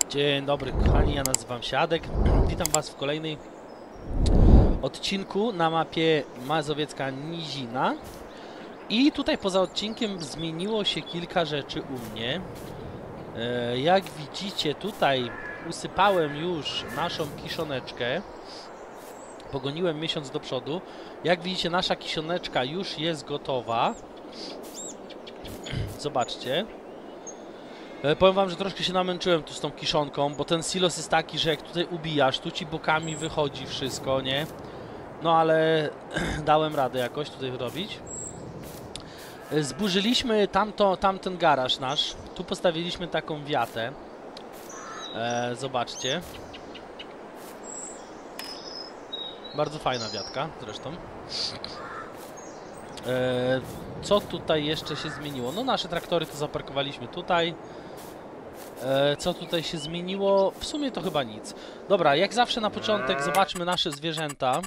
Dzień dobry kochani, ja nazywam się Adek. Witam was w kolejnym odcinku na mapie Mazowiecka Nizina. I tutaj poza odcinkiem zmieniło się kilka rzeczy u mnie. Jak widzicie, tutaj usypałem już naszą kiszoneczkę. Pogoniłem miesiąc do przodu. Jak widzicie, nasza kiszoneczka już jest gotowa. Zobaczcie. Powiem wam, że troszkę się namęczyłem tu z tą kiszonką, bo ten silos jest taki, że jak tutaj ubijasz, tu ci bokami wychodzi wszystko, nie? No ale dałem radę jakoś tutaj robić. Zburzyliśmy tamten garaż nasz. Tu postawiliśmy taką wiatę. Zobaczcie. Bardzo fajna wiatka zresztą. Co tutaj jeszcze się zmieniło? No nasze traktory to zaparkowaliśmy tutaj. Co tutaj się zmieniło? W sumie to chyba nic. Dobra, jak zawsze na początek zobaczmy nasze zwierzęta.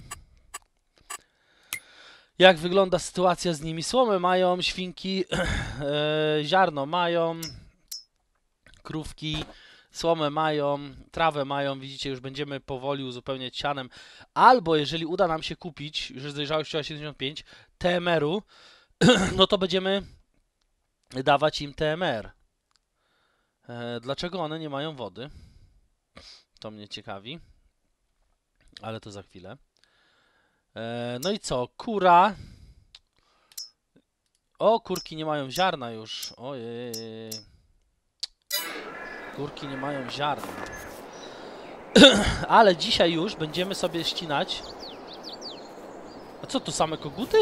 Jak wygląda sytuacja z nimi? Słomę mają, świnki, ziarno mają, krówki, słomę mają, trawę mają. Widzicie, już będziemy powoli uzupełniać sianem. Albo jeżeli uda nam się kupić, już jest dojrzałość 75, TMR-u, no to będziemy dawać im TMR. Dlaczego one nie mają wody? To mnie ciekawi. Ale to za chwilę. No i co? Kura. O, kurki nie mają ziarna już. Ojej. Kurki nie mają ziarna. Ale dzisiaj już będziemy sobie ścinać. A co tu, same koguty?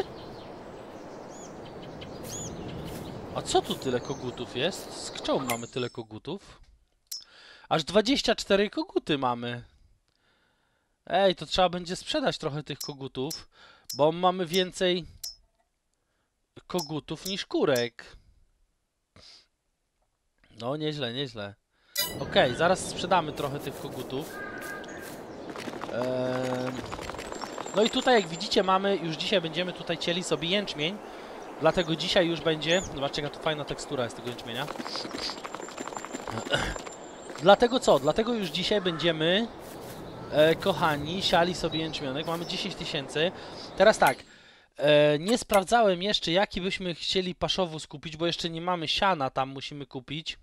A co tu tyle kogutów jest? Z czemu mamy tyle kogutów? Aż 24 koguty mamy. Ej, to trzeba będzie sprzedać trochę tych kogutów, bo mamy więcej kogutów niż kurek. No, nieźle, nieźle. Okej, zaraz sprzedamy trochę tych kogutów. No i tutaj, jak widzicie, mamy, już dzisiaj będziemy tutaj cieli sobie jęczmień. Dlatego dzisiaj już będzie... Zobaczcie, jaka tu fajna tekstura jest tego jęczmienia. Dlatego co? Dlatego już dzisiaj będziemy, kochani, siali sobie jęczmionek. Mamy 10 000. Teraz tak, nie sprawdzałem jeszcze, jaki byśmy chcieli paszowóz kupić, bo jeszcze nie mamy siana, tam musimy kupić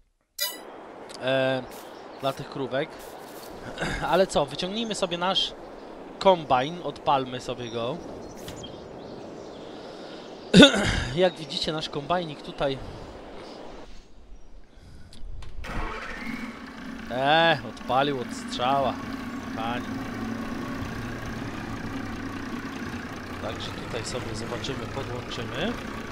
dla tych krówek. Ale co, wyciągnijmy sobie nasz kombajn, odpalmy sobie go. Jak widzicie, nasz kombajnik tutaj... odpalił od strzała. Pani. Także tutaj sobie zobaczymy, podłączymy.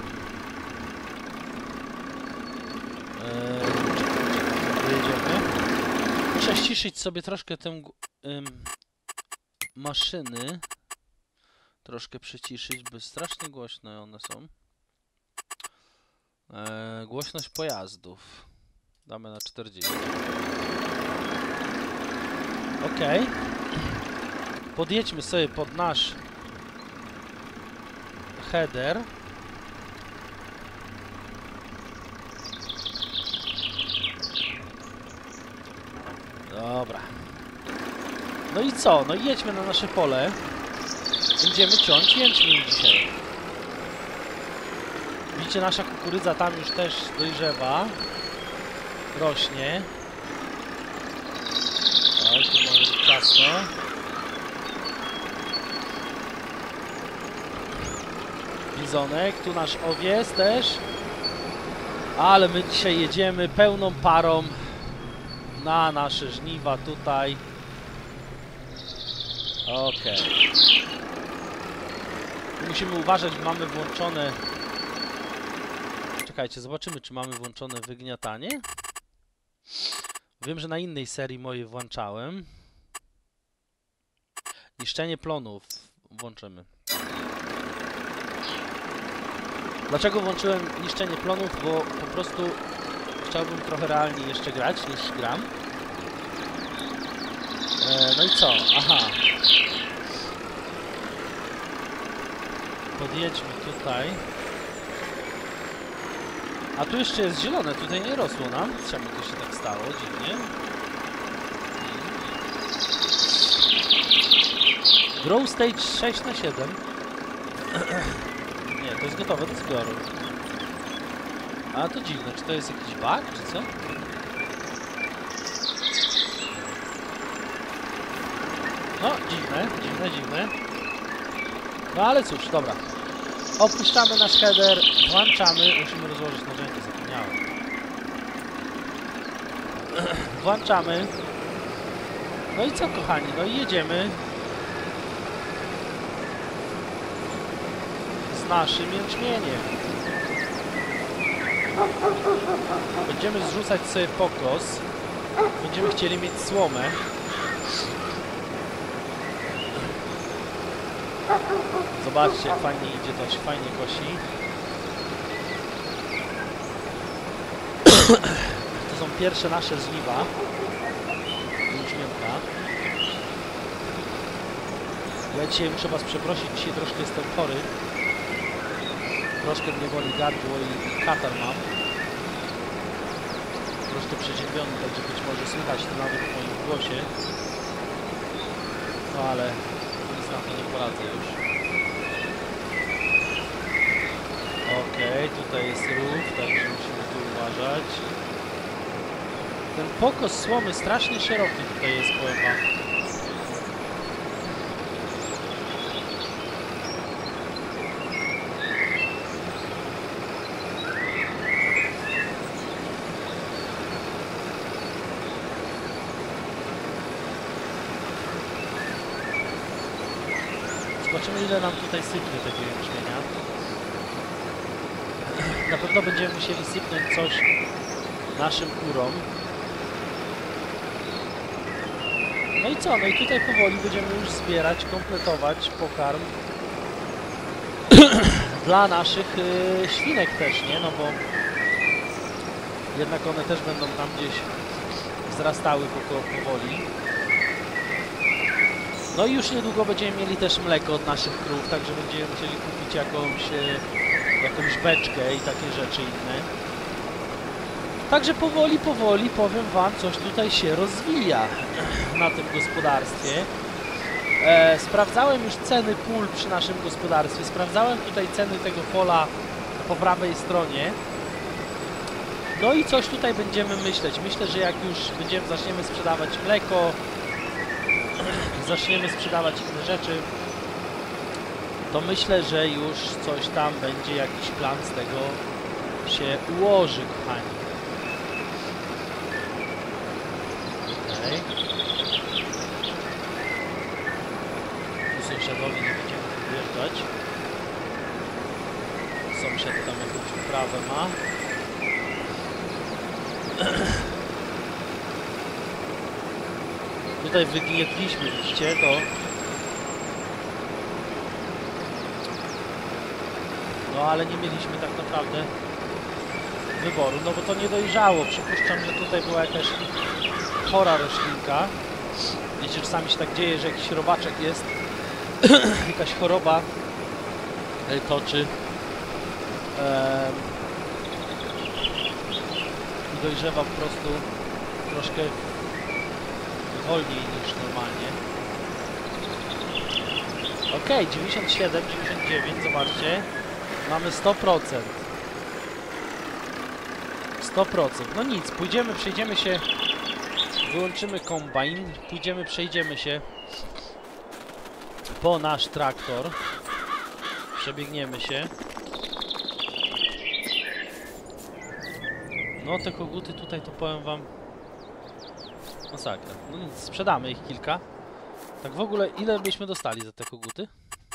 Pojedziemy. Muszę ściszyć sobie troszkę tę maszyny. Troszkę przyciszyć, by strasznie głośne one są. Głośność pojazdów. Damy na 40. Ok. Podjedźmy sobie pod nasz header. Dobra. No i co? No i jedźmy na nasze pole. Będziemy ciąć jęczmień dzisiaj. Widzicie, nasza kukurydza tam już też dojrzewa. Rośnie. O, tu może być ciasno. Bizonek, tu nasz owiec też. Ale my dzisiaj jedziemy pełną parą na nasze żniwa tutaj. Okej. Musimy uważać, bo mamy włączone... Czekajcie, zobaczymy, czy mamy włączone wygniatanie. Wiem, że na innej serii mojej włączałem. Niszczenie plonów włączymy. Dlaczego włączyłem niszczenie plonów? Bo po prostu chciałbym trochę realniej jeszcze grać niż gram. No i co? Aha. Podjedźmy tutaj. A tu jeszcze jest zielone, tutaj nie rosło nam. Czemu to się tak stało? Dziwnie. Grow Stage 6/7. Nie, to jest gotowe do zbioru. A to dziwne, czy to jest jakiś bug, czy co? No, dziwne. No ale cóż, dobra. Opuszczamy nasz header, włączamy, musimy rozłożyć narzędzie, zapomniałem. Włączamy. No i co, kochani, no i jedziemy z naszym jęczmieniem. Będziemy zrzucać sobie pokos. Będziemy chcieli mieć słomę. Zobaczcie, jak fajnie idzie, to się fajnie kosi. To są pierwsze nasze żniwa. Jęczmienka. Ja dzisiaj muszę was przeprosić, dzisiaj troszkę jestem chory. Troszkę mnie boli gardło i katar mam. Troszkę przeziębiony, także być może słychać to nawet w moim głosie. No ale nic na to nie poradzę już. Okej, tutaj jest rów, także musimy tu uważać. Ten pokos słomy strasznie szeroki tutaj jest, powiem wam. Zobaczymy, ile nam tutaj sypnie tego jęczmienia. Na pewno będziemy musieli sypnąć coś naszym kurom. No i co? No i tutaj powoli będziemy już zbierać, kompletować pokarm dla naszych świnek też, nie? No bo jednak one też będą tam gdzieś wzrastały powoli. No i już niedługo będziemy mieli też mleko od naszych krów, także będziemy musieli kupić jakąś beczkę i takie rzeczy inne. Także powoli, powiem wam, coś tutaj się rozwija na tym gospodarstwie. Sprawdzałem już ceny pól przy naszym gospodarstwie, sprawdzałem tutaj ceny tego pola po prawej stronie. No i coś tutaj będziemy myśleć. Myślę, że jak już zaczniemy sprzedawać mleko, zaczniemy sprzedawać inne rzeczy, to myślę, że już coś tam będzie, jakiś plan z tego się ułoży, kochani. Okej. Tu sąsiadowi nie będziemy wjeżdżać. Sąsiad tam jakąś uprawę ma. Tutaj wygnietliśmy, widzicie, to... No ale nie mieliśmy tak naprawdę wyboru, no bo to nie dojrzało. Przypuszczam, że tutaj była jakaś chora roślinka. Wiecie, czasami się tak dzieje, że jakiś robaczek jest, jakaś choroba toczy i dojrzewa po prostu troszkę wolniej niż normalnie. Ok, 97, 99, zobaczcie. Mamy 100%. 100%. No nic, pójdziemy, przejdziemy się, wyłączymy kombajn, pójdziemy, przejdziemy się po nasz traktor. Przebiegniemy się. No te koguty tutaj to powiem wam masakra. No nic, sprzedamy ich kilka. Tak w ogóle ile byśmy dostali za te koguty?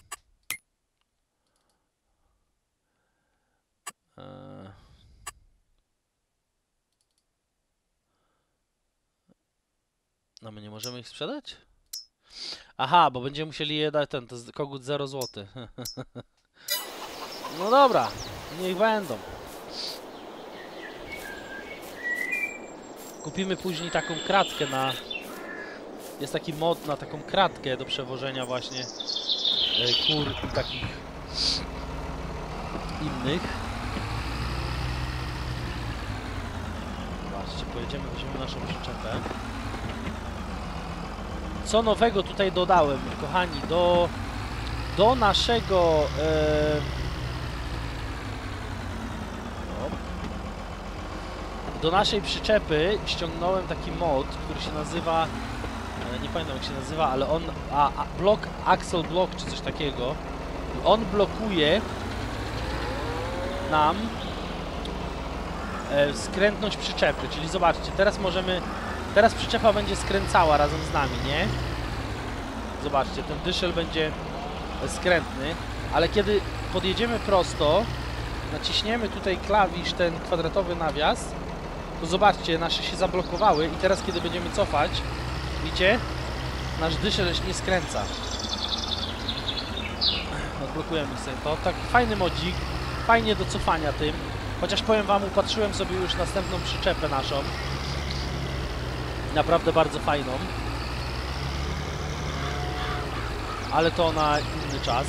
No my nie możemy ich sprzedać? Aha, bo będziemy musieli je dać, to jest kogut 0 zł. No dobra, niech będą. Kupimy później taką kratkę na... Jest taki mod na taką kratkę do przewożenia właśnie kur i takich innych. Zobaczcie, pojedziemy, weźmiemy naszą przyczepę. Co nowego tutaj dodałem, kochani, do naszego do naszej przyczepy ściągnąłem taki mod, który się nazywa, nie pamiętam jak się nazywa, ale on, block, axle block czy coś takiego. On blokuje nam skrętność przyczepy, czyli zobaczcie, teraz przyczepa będzie skręcała razem z nami, nie? Zobaczcie, ten dyszel będzie skrętny, ale kiedy podjedziemy prosto, naciśniemy tutaj klawisz, ten kwadratowy nawias, to zobaczcie, nasze się zablokowały i teraz kiedy będziemy cofać, widzicie? Nasz dyszel nie skręca. Odblokujemy sobie to. Tak, fajny modzik, fajnie do cofania tym. Chociaż powiem wam, upatrzyłem sobie już następną przyczepę naszą. Naprawdę bardzo fajną. Ale to na inny czas.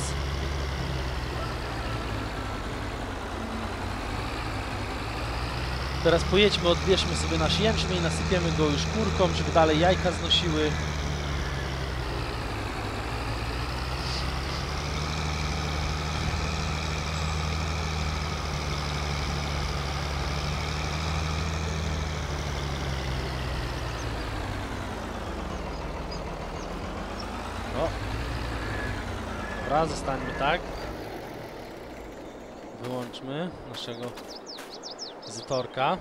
Teraz pojedźmy, odbierzmy sobie nasz jęczmień, nasypiemy go już kurką, żeby dalej jajka znosiły. O. Dobra, zostańmy tak. Wyłączmy naszego Zytorka.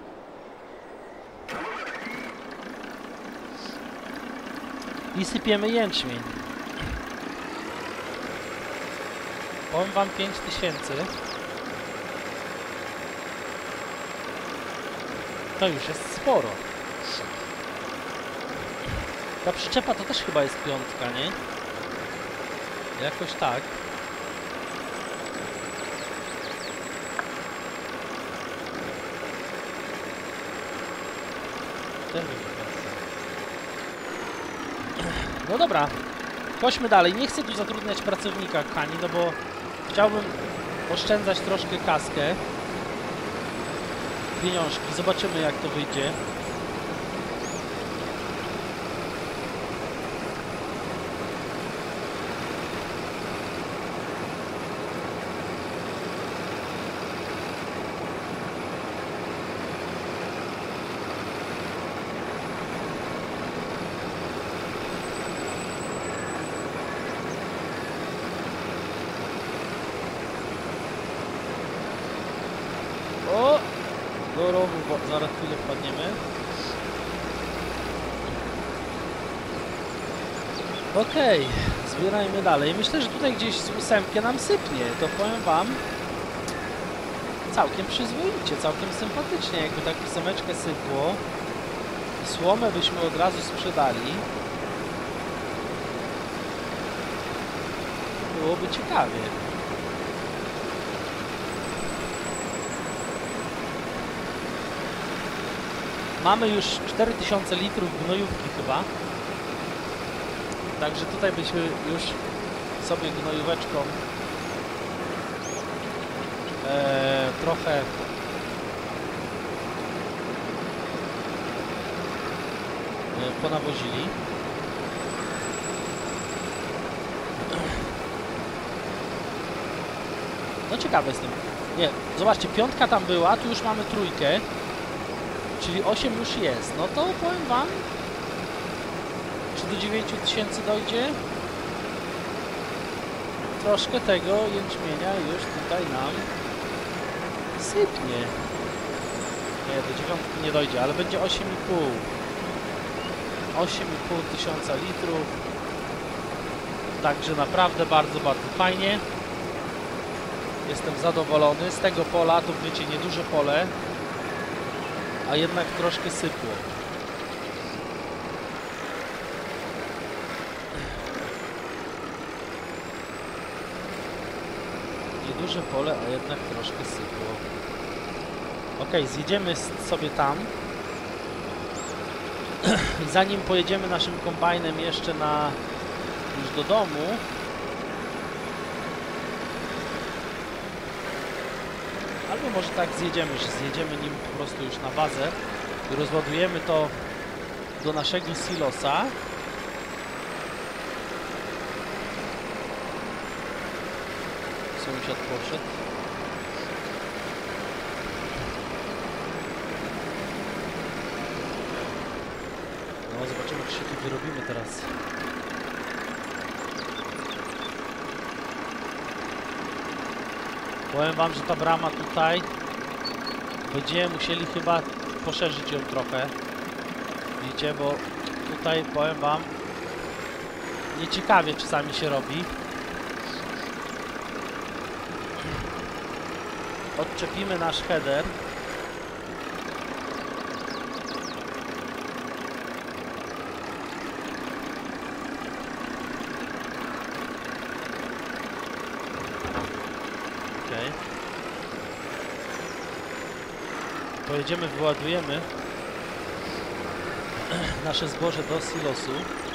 I sypiemy jęczmień. Powiem wam 5000. To już jest sporo. Ta przyczepa to też chyba jest 5, nie? Jakoś tak. No dobra, chodźmy dalej. Nie chcę tu zatrudniać pracownika, kochani, no bo chciałbym oszczędzać troszkę kaskę. Pieniążki. Zobaczymy, jak to wyjdzie. O! Do rowu, bo zaraz chwilę wpadniemy. Okej, zbierajmy dalej. Myślę, że tutaj gdzieś z 8 nam sypnie. To powiem wam całkiem przyzwoicie, całkiem sympatycznie. Jakby tak 8 sypło i słomę byśmy od razu sprzedali, byłoby ciekawie. Mamy już 4000 litrów gnojówki chyba. Także tutaj byśmy już sobie gnojóweczką trochę ponawozili. No ciekawe jestem. Nie, zobaczcie, 5 tam była, tu już mamy 3. Czyli 8 już jest. No to powiem wam, czy do 9000 dojdzie? Troszkę tego jęczmienia już tutaj nam sypnie. Nie, do 9 nie dojdzie, ale będzie 8,5. 8,5 tysiąca litrów. Także naprawdę bardzo, bardzo fajnie. Jestem zadowolony. Z tego pola, to wiecie, nieduże pole, a jednak troszkę sypło. Nieduże pole, a jednak troszkę sypło. Ok, zjedziemy sobie tam. I zanim pojedziemy naszym kombajnem jeszcze już do domu, albo może tak zjedziemy, że zjedziemy nim po prostu już na bazę i rozładujemy to do naszego silosa. sąsiad poszedł. No, zobaczymy, czy się tu wyrobimy teraz. Powiem wam, że ta brama tutaj będziemy musieli chyba poszerzyć ją trochę. Widzicie, bo tutaj powiem wam, nieciekawie czasami się robi. Odczepimy nasz header. Okay. Pojedziemy, wyładujemy nasze zboże do silosu.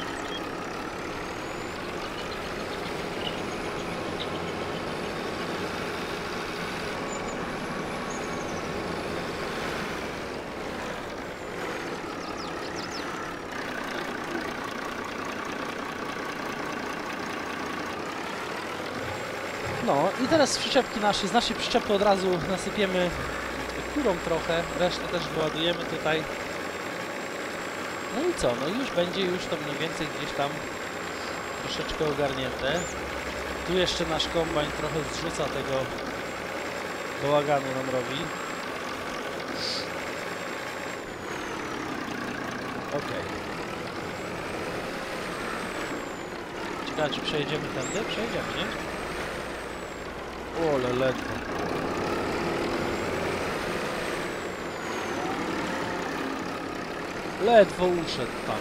No i teraz z przyczepki naszej, z naszej przyczepy od razu nasypiemy kurą trochę, resztę też wyładujemy tutaj. No i co? No i już będzie to mniej więcej gdzieś tam troszeczkę ogarnięte. Tu jeszcze nasz kombajn trochę zrzuca tego bałaganu nam robi. Ok. Ciekawe, czy przejedziemy tędy? Przejedziemy, nie? O, ale ledwo. Ledwo uszedł tam.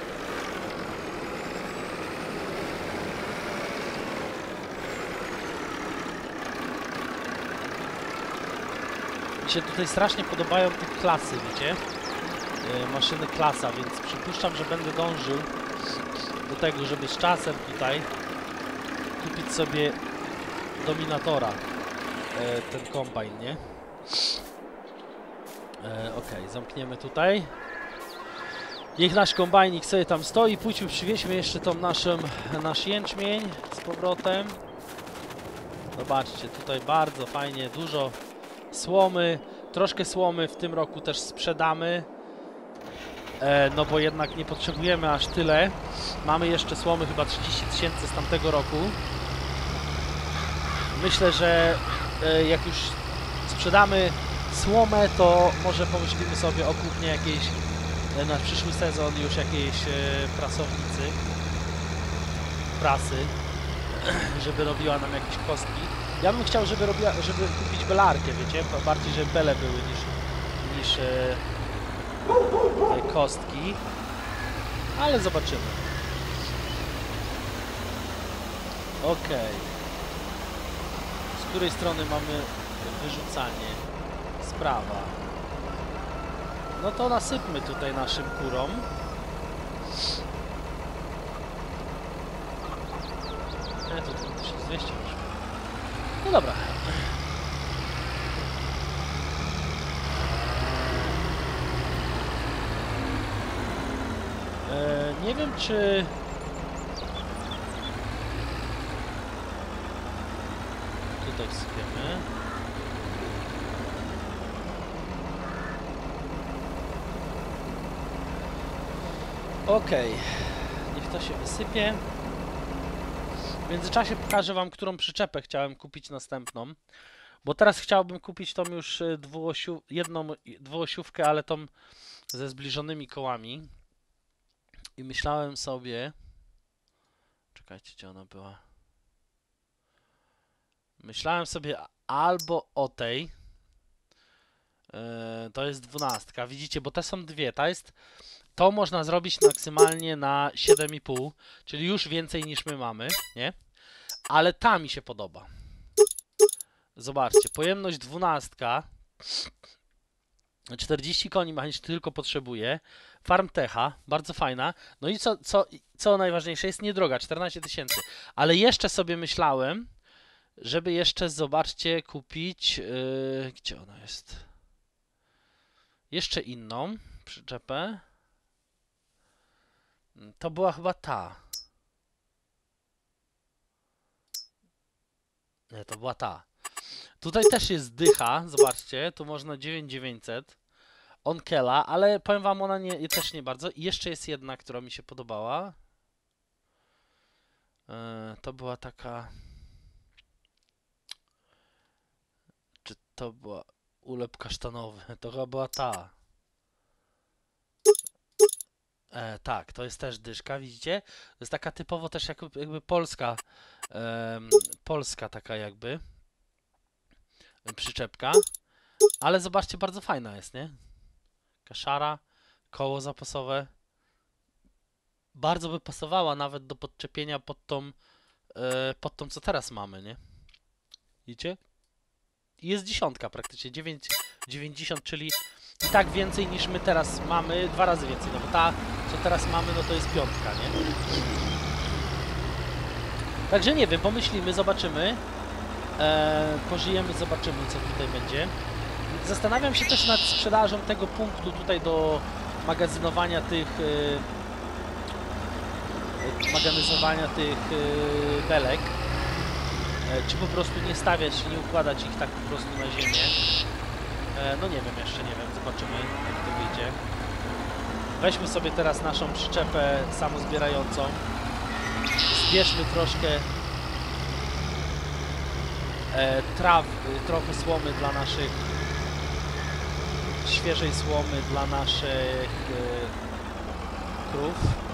Mi się tutaj strasznie podobają te klasy, wiecie? Maszyny klasa, więc przypuszczam, że będę dążył do tego, żeby z czasem tutaj kupić sobie Dominatora, ten kombajn, nie? Ok, zamkniemy tutaj. Niech nasz kombajnik sobie tam stoi. Pójdźmy, przywieźmy jeszcze tą nasz jęczmień z powrotem. Zobaczcie, tutaj bardzo fajnie, dużo słomy. Troszkę słomy w tym roku też sprzedamy. No bo jednak nie potrzebujemy aż tyle. Mamy jeszcze słomy chyba 30 000 z tamtego roku. Myślę, że jak już sprzedamy słomę, to może pomyślimy sobie o kupnie jakiejś na przyszły sezon już jakiejś prasownicy, prasy, żeby robiła nam jakieś kostki. Ja bym chciał, żeby kupić belarkę, wiecie, bardziej, żeby bele były niż kostki, ale zobaczymy. Ok. Z której strony mamy wyrzucanie? Sprawa. No to nasypmy tutaj naszym kurom. To 1200 już. No dobra. Nie wiem, czy... Tutaj wsypiemy. Okej, niech to się wysypie. W międzyczasie pokażę wam, którą przyczepę chciałem kupić następną. Bo teraz chciałbym kupić tą już jedną dwuosiówkę, ale tą ze zbliżonymi kołami. I myślałem sobie... Czekajcie, gdzie ona była? Myślałem sobie albo o tej. To jest 12. Widzicie, bo te są dwie. To można zrobić maksymalnie na 7,5, czyli już więcej niż my mamy, nie? Ale ta mi się podoba. Zobaczcie, pojemność 12, 40 koni mechanicznych tylko potrzebuje. Farmtecha, bardzo fajna. No i co najważniejsze, jest niedroga, 14 000. Ale jeszcze sobie myślałem, żeby jeszcze, zobaczcie, kupić... gdzie ona jest? Jeszcze inną przyczepę. To była chyba ta. Nie, to była ta. Tutaj też jest dycha, zobaczcie, tu można 9900. Onkela, ale powiem wam, ona też nie bardzo. I jeszcze jest jedna, która mi się podobała. To była taka... Czy to była ulep kasztanowy? To chyba była ta. Tak, to jest też dyszka, widzicie? To jest taka typowo też jakby polska, polska taka jakby przyczepka. Ale zobaczcie, bardzo fajna jest, nie? Szara, koło zapasowe. Bardzo by pasowała nawet do podczepienia pod tą co teraz mamy, nie? Widzicie? Jest dziesiątka praktycznie, 9,90, czyli i tak więcej niż my teraz mamy, 2 razy więcej, no bo ta, co teraz mamy, no to jest piątka, nie? Także nie wiem, pomyślimy, zobaczymy, pożyjemy, zobaczymy, co tutaj będzie. Zastanawiam się też nad sprzedażą tego punktu tutaj do magazynowania tych belek. Czy po prostu nie stawiać, nie układać ich tak po prostu na ziemię. No nie wiem, jeszcze nie wiem, zobaczymy jak to wyjdzie. Weźmy sobie teraz naszą przyczepę samozbierającą. Zbierzmy troszkę trochę słomy dla naszych, świeżej słomy dla naszych krów.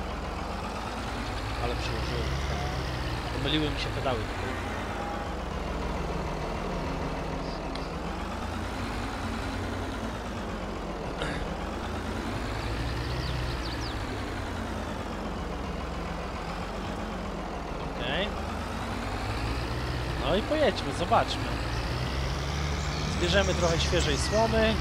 Ale przyłożyłem. Pomyliły mi się pedały tutaj. Okej. No i pojedźmy, zobaczmy. Zbierzemy trochę świeżej słomy.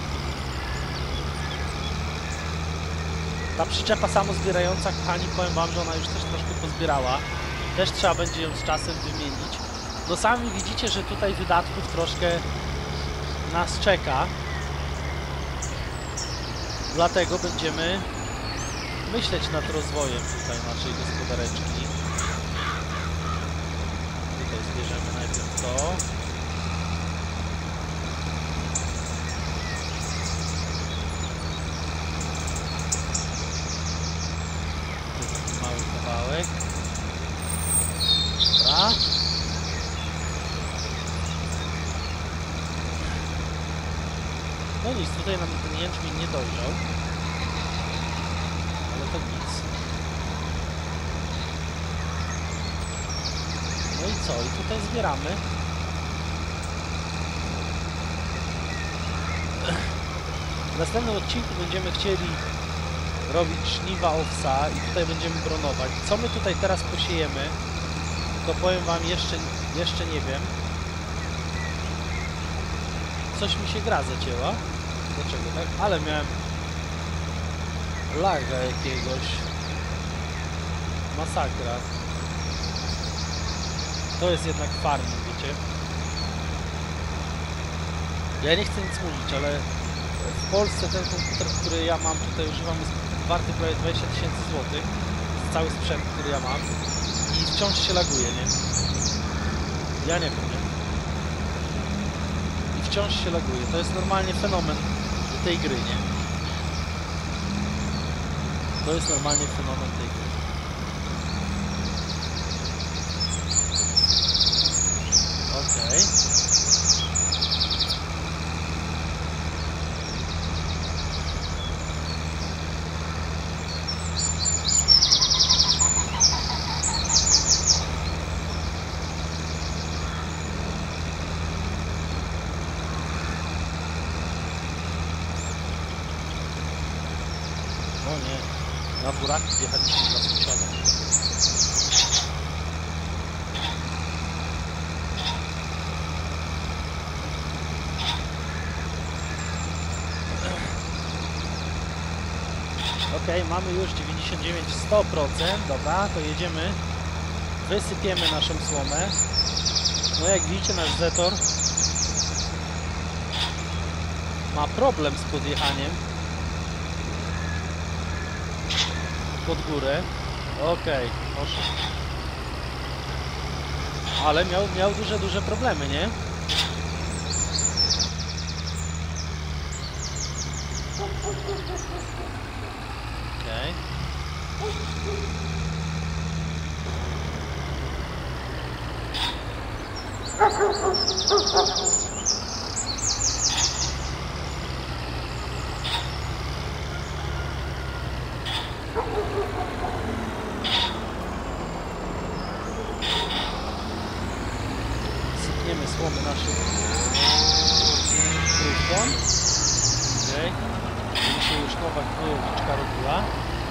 Ta przyczepa samozbierająca, kochani, powiem wam, że ona już też troszkę pozbierała. Też trzeba będzie ją z czasem wymienić. No sami widzicie, że tutaj wydatków troszkę nas czeka. Dlatego będziemy myśleć nad rozwojem tutaj naszej gospodareczki. Tutaj zbierzemy najpierw to. Mały kawałek. Dobra. No nic, tutaj nam ten jęczmień nie dojrzał. Ale to nic. No i co? I tutaj zbieramy. W następnym odcinku będziemy chcieli robić żniwa owsa i tutaj będziemy bronować. Co my tutaj teraz posiejemy, to powiem wam jeszcze nie wiem. Coś mi się gra zacięła. Dlaczego tak? Ale miałem laga jakiegoś. Masakra. To jest jednak farming, wiecie. Ja nie chcę nic mówić, ale w Polsce ten komputer, który ja mam, tutaj używam, jest warty prawie 20 000 złotych. Cały sprzęt, który ja mam. I wciąż się laguje, nie? Ja nie wiem, nie? I wciąż się laguje. To jest normalnie fenomen tej gry, nie? To jest normalnie fenomen tej gry. Okej. O nie, na buraki wjechaliśmy dla sąsiada. Ok, mamy już 99-100%, dobra, to jedziemy, wysypiemy naszą słomę. No jak widzicie, nasz Zetor ma problem z podjechaniem pod górę. Okej, poszło. Ale miał duże problemy, nie? Okej. Sypniemy słomy naszym krówkom. Okej. Mi się już nowa gnojowiczka robiła.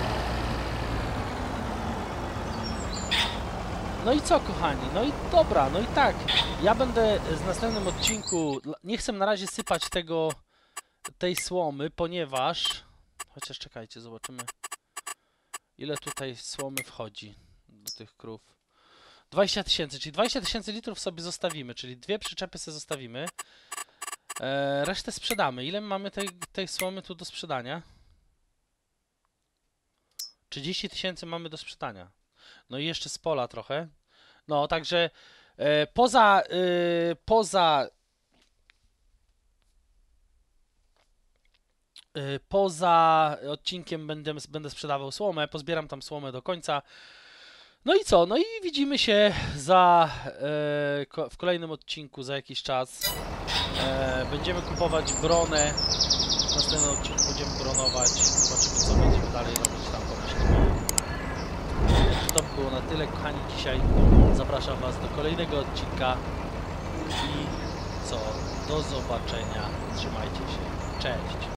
No i co, kochani? No i dobra, no i tak. Ja będę w następnym odcinku... Nie chcę na razie sypać tej słomy, ponieważ... Chociaż czekajcie, zobaczymy, ile tutaj słomy wchodzi do tych krów. 20 000, czyli 20 000 litrów sobie zostawimy, czyli 2 przyczepy sobie zostawimy. Resztę sprzedamy. Ile mamy tej słomy tu do sprzedania? 30 000 mamy do sprzedania. No i jeszcze z pola trochę. No, także poza odcinkiem będę sprzedawał słomę, pozbieram tam słomę do końca. No i co? No i widzimy się w kolejnym odcinku za jakiś czas. Będziemy kupować bronę. W następnym odcinku będziemy bronować. Zobaczymy, co będziemy dalej robić tam, pomyślimy. To by było na tyle, kochani, dzisiaj. Zapraszam Was do kolejnego odcinka. I co? Do zobaczenia. Trzymajcie się. Cześć.